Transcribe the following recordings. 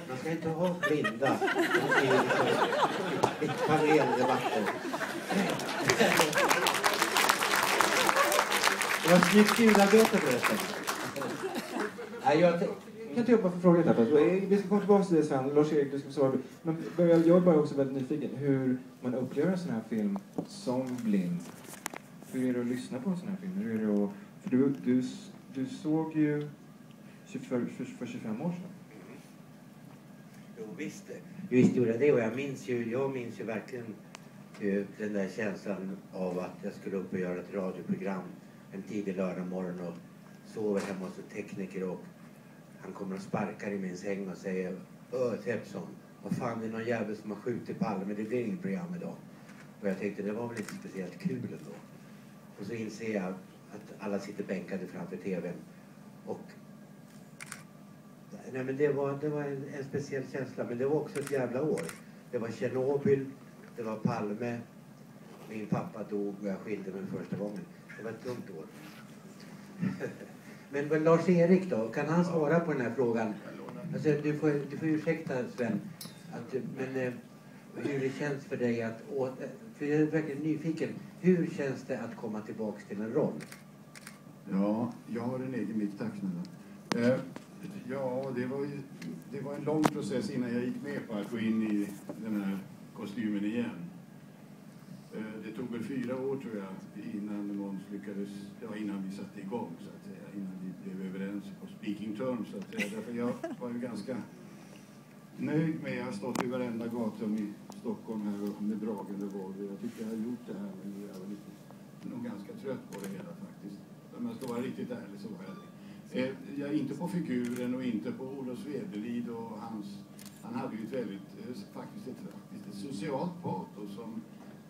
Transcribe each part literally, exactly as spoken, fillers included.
Man ska inte ha blinda i paneldebatter. Det var snyggt ljudarbete förresten. Nej, jag kan inte jobba för frågan här. Vi ska komma tillbaka till det sen. Lars-Erik, du ska svara. Men jag är bara också väldigt nyfiken hur man upplever en sån här film som blind. Hur är det att lyssna på en sån här film? Hur är det att, för du, du, du såg ju för, för, för tjugofem år sedan. Jo, visst. Visst gjorde jag det. Och jag minns ju, jag minns ju verkligen uh, den där känslan av att jag skulle upp och göra ett radioprogram en tidig lördag morgon och sover hemma hos en tekniker och han kommer och sparkar i min säng och säger Öh, Tepsson, vad fan, det är någon jävel som har skjutit Palme, det blir inget program idag. Och jag tänkte, det var väl inte speciellt kul ändå. Och så inser jag att alla sitter bänkade framför tvn. Och nej, men det var, det var en, en speciell känsla, men det var också ett jävla år. Det var Tjernobyl, det var Palme, min pappa dog och jag skilde mig första gången. Det var ett tungt år. Men, men Lars-Erik då, kan han svara på den här frågan? Alltså, du, får, du får ursäkta Sven, att, men eh, hur det känns för dig att, å, för jag är verkligen nyfiken, hur känns det att komma tillbaka till en roll? Ja, jag har en egen mick, tack snälla. Eh, ja, det var, ju, det var en lång process innan jag gick med på att gå in i den här kostymen igen. Det tog väl fyra år tror jag innan Måns lyckades, ja innan vi satte igång så att säga, innan vi blev överens på speaking terms så att säga. Därför jag var ju ganska nöjd med, jag har stått i varenda gata i Stockholm här med dragande våld. Jag tycker jag har gjort det här men jag var lite, nog ganska trött på det hela faktiskt. Om jag ska vara riktigt ärlig så var jag det. Jag är inte på figuren och inte på Olof Svedelid och hans, han hade ju ett väldigt, faktiskt ett, faktiskt ett socialt patos som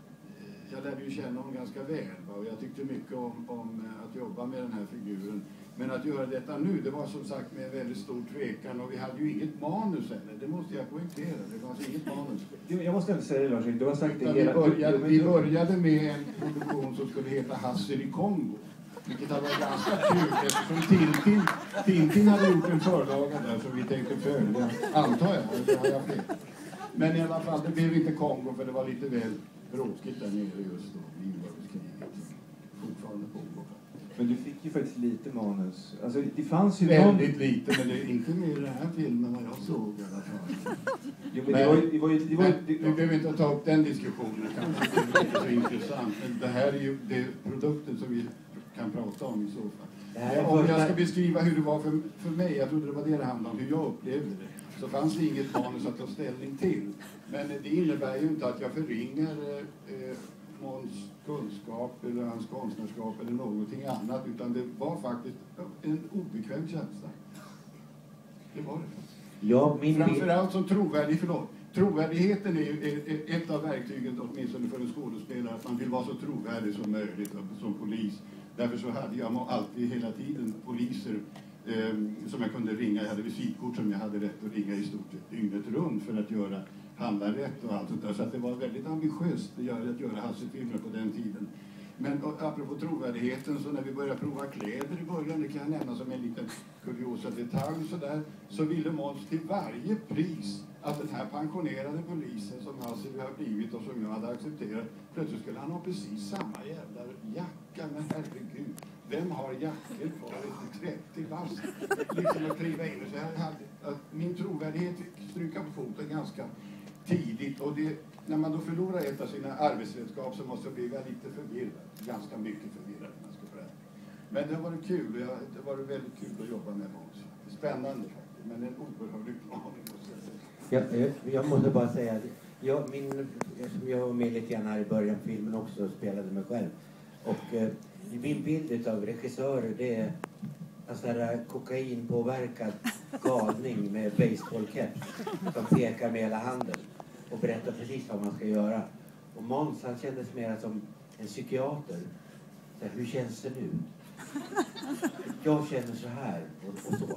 jag lärde ju känna honom ganska väl va? Och jag tyckte mycket om, om att jobba med den här figuren. Men att göra detta nu, det var som sagt med väldigt stor tvekan och vi hade ju inget manus heller, det måste jag poängtera, det var alltså inget manus. Jag måste inte säga det Lars, du har sagt det hela... Vi började, vi började med en produktion som skulle heta Hassel i Kongo. Vilket hade varit ganska kul eftersom Tintin, Tintin hade gjort en förlaga där som vi tänkte följa, antar jag, det har jag fel. Men i alla fall, det blev inte Kongo för det var lite väl bråkigt där nere just då, i inbördeskriget. Fortfarande pågår. Men du fick ju faktiskt lite manus. Alltså det fanns ju väldigt någon... lite, men det är inte med i den här filmen vad jag såg i alla fall. Jo, men, men det var ju... Det var ju, det var ju det, vi behöver inte ta upp den diskussionen, kanske det är inte så intressant. Men det här är ju det produkten som vi kan prata om i så fall. Om jag ska beskriva hur det var för, för mig, jag trodde det var det det handlade om, hur jag upplevde det. Så fanns det inget manus att ta ställning till. Men det innebär ju inte att jag förringar eh, Måns kunskap eller hans konstnärskap eller någonting annat. Utan det var faktiskt en obekväm känsla. Det var det. Ja, min framförallt som trovärdig, förlåt. Trovärdigheten är ju ett av verktygen åtminstone för en skådespelare. Att man vill vara så trovärdig som möjligt som polis. Därför så hade jag alltid hela tiden poliser eh, som jag kunde ringa. Jag hade visitkort som jag hade rätt att ringa i stort sett dygnet runt för att göra handla rätt och allt sånt där. Så att det var väldigt ambitiöst att göra, att göra Hasse-filmer på den tiden. Men apropå trovärdigheten, så när vi började prova kläder i början, det kan jag nämna som en liten kuriosa detalj så där, så ville Måns till varje pris att den här pensionerade polisen som Hasse har blivit och som jag hade accepterat, plötsligt skulle han ha precis samma jävla jacka. Men herregud, vem har jackor kvar efter trettio bast? Liksom att kliva in och så här hade att min trovärdighet stryka på foten ganska tidigt. Och det, när man då förlorar ett av sina arbetsredskap så måste jag bli lite förvirrad. Ganska mycket förvirrad. Man ska få men det var kul. Jag, det var väldigt kul att jobba med Måns. Spännande faktiskt, men en oerhörd utmaning. Jag, jag, jag måste bara säga att jag, min, jag var med lite grann här i början av filmen också och spelade mig själv. Och eh, min bild av regissörer, det är en sån här kokainpåverkad galning med baseballkeps som pekar med hela handen och berättar precis vad man ska göra. Och Måns, han kändes mer som en psykiater. Så här, hur känns det nu? Jag känner så här och, och så.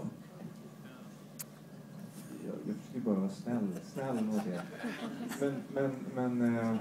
Jag, jag försöker bara vara snäll, snäll mot det. Men, men, men... Äh...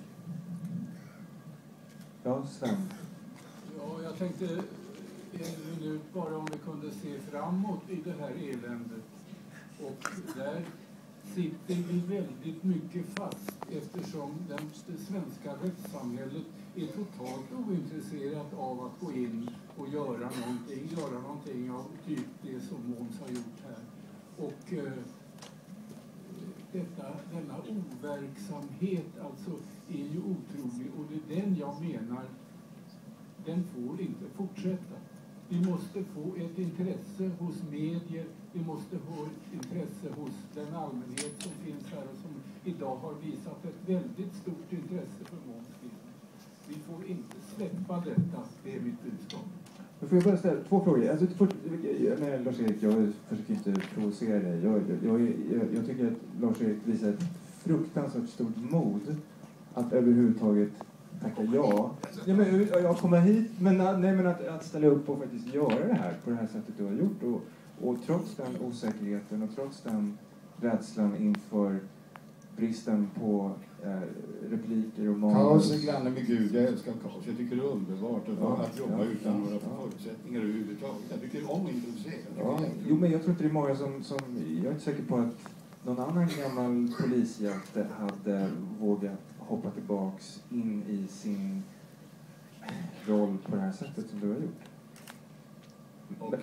Ja, Sven. Ja, jag tänkte en minut bara om vi kunde se framåt i det här eländet. Och där sitter vi väldigt mycket fast eftersom den, det svenska rättssamhället är totalt ointresserat av att gå in och göra någonting, göra någonting av typ det som Måns har gjort här. Och eh, detta, denna overksamhet alltså är ju otrolig, och det är den jag menar, den får inte fortsätta. Vi måste få ett intresse hos medier, vi måste få ett intresse hos den allmänhet som finns här och som idag har visat ett väldigt stort intresse för Måns film. Vi får inte släppa detta, det är mitt budskap. Då får jag bara ställa två frågor. Alltså, för, nej, Lars-Erik, jag försöker inte provocera dig. Jag, jag, jag, jag tycker att Lars-Erik visar ett fruktansvärt stort mod att överhuvudtaget tacka ja. Ja, men, jag kommer hit, men, nej, men att, att ställa upp och faktiskt göra det här på det här sättet du har gjort. Och, och trots den osäkerheten och trots den rädslan inför bristen på eh, repliker och manus. Kaos är granne med Gud, jag älskar kaos. Jag tycker det är underbart att, ja, att jobba ja, utan ja, några ja. förutsättningar överhuvudtaget. Jag tycker om att improvisera. Ja, jo, men jag tror inte det är många som, som... Jag är inte säker på att någon annan gammal polishjälte hade vågat hoppa tillbaks in i sin roll på det här sättet som du har gjort. Och,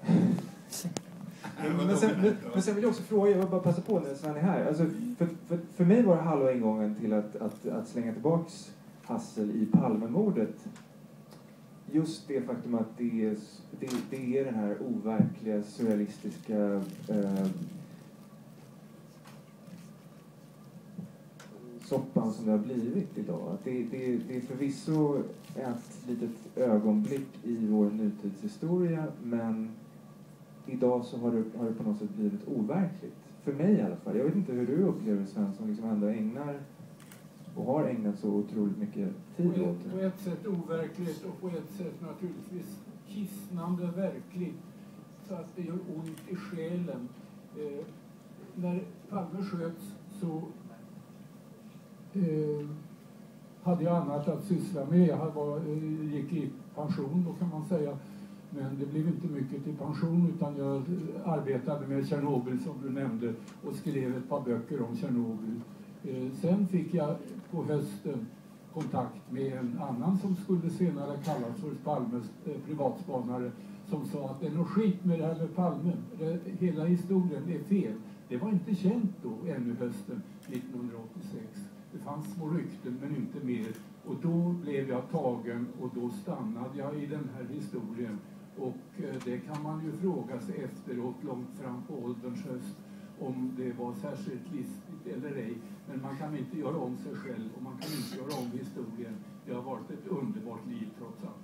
Men, men, sen, men, men sen vill jag också fråga, jag vill bara passa på när Sven är här. Alltså, för, för, för mig var det halva ingången till att, att, att slänga tillbaks Hassel i Palmemordet. Just det faktum att det är, det, det är den här overkliga, surrealistiska eh, soppan som det har blivit idag. Att det, det, det är förvisso ett litet ögonblick i vår nutidshistoria, men idag så har det, har det på något sätt blivit overkligt. För mig i alla fall. Jag vet inte hur du upplever, Sven, som liksom ändå ägnar och har ägnat så otroligt mycket tid på åt ett, det. på ett sätt overkligt och på ett sätt naturligtvis hisnande verkligt. Så att det gör ont i själen. Eh, när Palme sköts så eh, hade jag annat att syssla med. Jag var, eh, gick i pension då, kan man säga. Men det blev inte mycket till pension, utan jag arbetade med Tjernobyl som du nämnde och skrev ett par böcker om Tjernobyl. Eh, sen fick jag på hösten kontakt med en annan som skulle senare kallas för Palmes eh, privatspanare, som sa att det är något skit med det här med Palme. Det, hela historien är fel. Det var inte känt då, ännu hösten nittonhundraåttiosex. Det fanns små rykten men inte mer. Och då blev jag tagen och då stannade jag i den här historien. Och eh, det kan man ju fråga sig efteråt, långt fram på ålderns höst, om det var särskilt listigt eller ej. Men man kan inte göra om sig själv och man kan inte göra om historien. Det har varit ett underbart liv trots allt.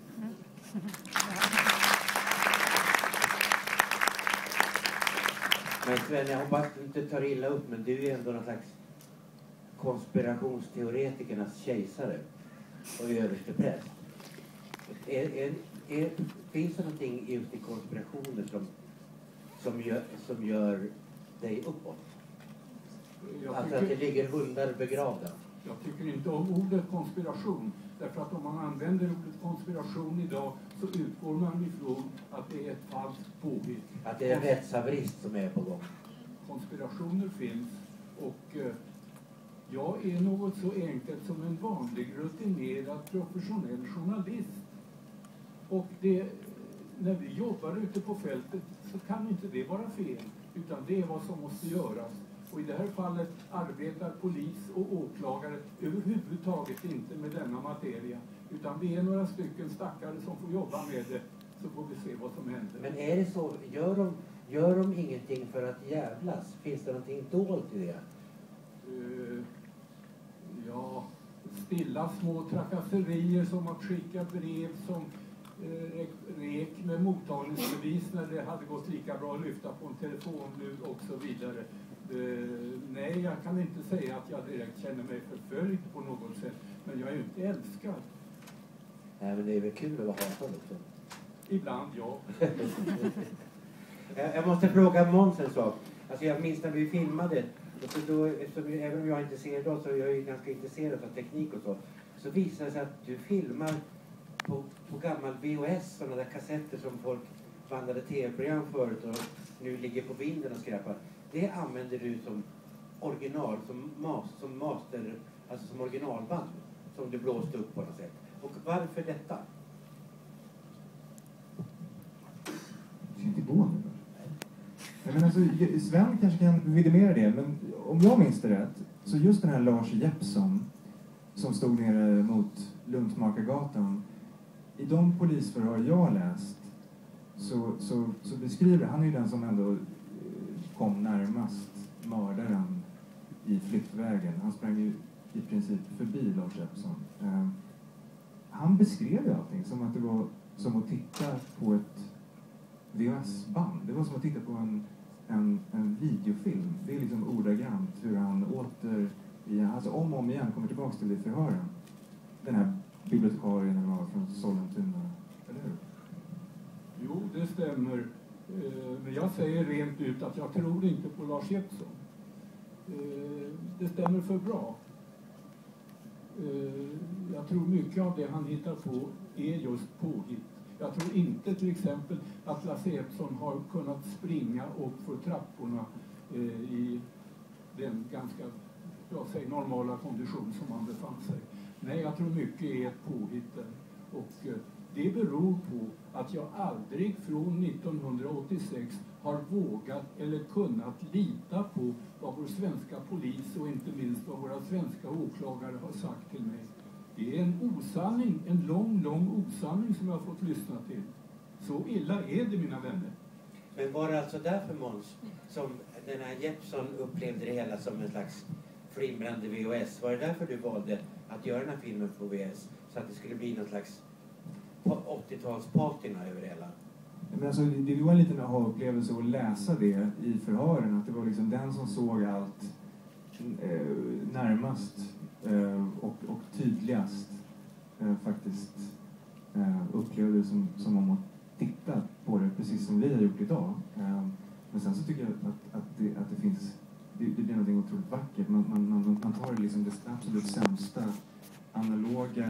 Men Sven, jag hoppas att du inte tar illa upp, men du är ändå någon slags konspirationsteoretikernas kejsare och överstepräst. Är, är, är, finns det någonting just i konspirationer som, som, gör, som gör dig uppåt? Jag alltså tycker, att det ligger hundar begravda? Jag tycker inte om ordet konspiration. Därför att om man använder ordet konspiration idag så utgår man ifrån att det är ett falskt påhitt. Att det är en rättshaverist som är på gång? Konspirationer finns och eh, jag är något så enkelt som en vanlig rutinerad professionell journalist. Och det, när vi jobbar ute på fältet så kan inte det vara fel, utan det är vad som måste göras. Och i det här fallet arbetar polis och åklagare överhuvudtaget inte med denna materia, utan vi är några stycken stackare som får jobba med det, så får vi se vad som händer. Men är det så, gör de, gör de ingenting för att jävlas? Finns det någonting dolt i det? Uh, ja, stilla små trakasserier som att skicka brev som uh, rek med mottagningsbevis när det hade gått lika bra att lyfta på en telefon nu och så vidare. Uh, nej, jag kan inte säga att jag direkt känner mig förföljd på något sätt, men jag är ju inte älskad. Nej, men det är väl kul att vara hatad också. Ibland, ja. jag, jag måste fråga Måns en sak. Alltså jag minns när vi filmade, och så då, eftersom, även om jag inte ser idag så är jag ju ganska intresserad av teknik och så. Så visar det sig att du filmar på, på gammal V H S, sådana där kassetter som folk bandade tv-program förut och nu ligger på vinden och skräpar. det använder du som original, som, mas, som master, alltså som originalband, som du blåste upp på något sätt. Och varför detta? Jag ska inte gå nu. Men alltså, Sven kanske kan vidimera det, men om jag minns det rätt, så just den här Lars Jeppsson som stod nere mot Luntmakargatan, i de polisförhör jag har läst så, så, så beskriver, han är ju den som ändå kom närmast mördaren i flyktvägen. Han sprang ju i princip förbi Lars Jeppsson. Eh, han beskrev ju allting som att det var som att titta på ett V H S-band. Det var som att titta på en, en, en videofilm. Det är liksom ordagrant hur han åter, igen, alltså om och om igen kommer tillbaka till det förhören. Den här bibliotekarien eller vad från Sollentuna, eller hur? Jo, det stämmer. Eh, men jag säger rent ut att jag tror inte på Lars Jeppsson. Eh, det stämmer för bra. Eh, jag tror mycket av det han hittar på är just påhitt. Jag tror inte till exempel att Lasse Jeppsson har kunnat springa upp för trapporna eh, i den ganska, jag säger, normala kondition som han befann sig. Nej, jag tror mycket är ett påhitt där. Och eh, det beror på att jag aldrig från nittonhundraåttiosex har vågat eller kunnat lita på vad vår svenska polis och inte minst vad våra svenska åklagare har sagt till mig. Det är en osanning, en lång, lång osanning som jag har fått lyssna till. Så illa är det, mina vänner. Men var det alltså därför, Måns, som den här Jeppsson upplevde det hela som en slags flimrande V H S? Var det därför du valde att göra den här filmen på V H S? Så att det skulle bli någon slags åttiotalspatina över det hela? Men alltså, det, det var en liten aha-upplevelse att läsa det i förhören. Att det var liksom den som såg allt eh, närmast eh, och, och tydligast eh, faktiskt eh, upplevde det som, som om att titta på det precis som vi har gjort idag. Eh, men sen så tycker jag att, att, det, att det finns, det, det blir något otroligt vackert. Man, man, man, man tar liksom det absolut sämsta analoga